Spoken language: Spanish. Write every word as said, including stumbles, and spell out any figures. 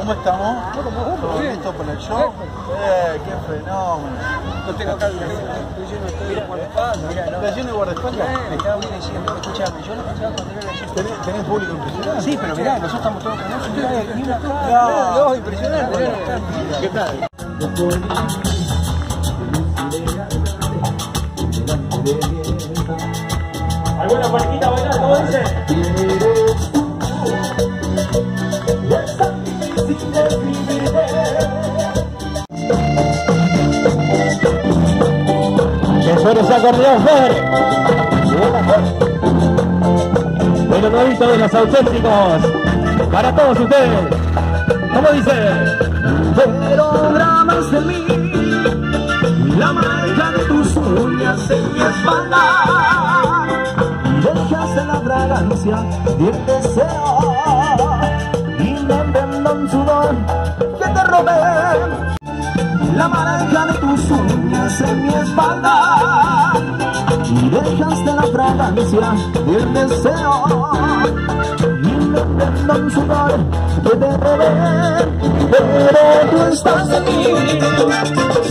¿Cómo estamos? No, como vos, ¿Todo bien. listo para el show? Eh, qué fenómeno. No tengo acá, estoy lleno de guardaespaldas. ¿Está lleno de guardaespaldas? Me estaba bien diciendo, escuchame, yo lo escuchaba cuando era chico. ¿Tenés, tenés público impresionante? Sí, pero mirá, nosotros estamos todos con eso. Mirá, y una acá, No. dos, impresionante. ¿Qué tal? ¿Alguna partita a bailar? ¿Cómo dice? Que suene ese acordeón, Fer. Bueno, nuevito de los auténticos. Para todos ustedes. ¿Cómo dice? Pero grabas de mí la marca de tus uñas en mi espalda. Dejaste la fragancia y el deseo y me vendo un sudor que te robé. La marca de tus uñas en mi espalda y dejaste la fragancia y el deseo y me vendo un sudor que te robé. Pero tú estás en mí.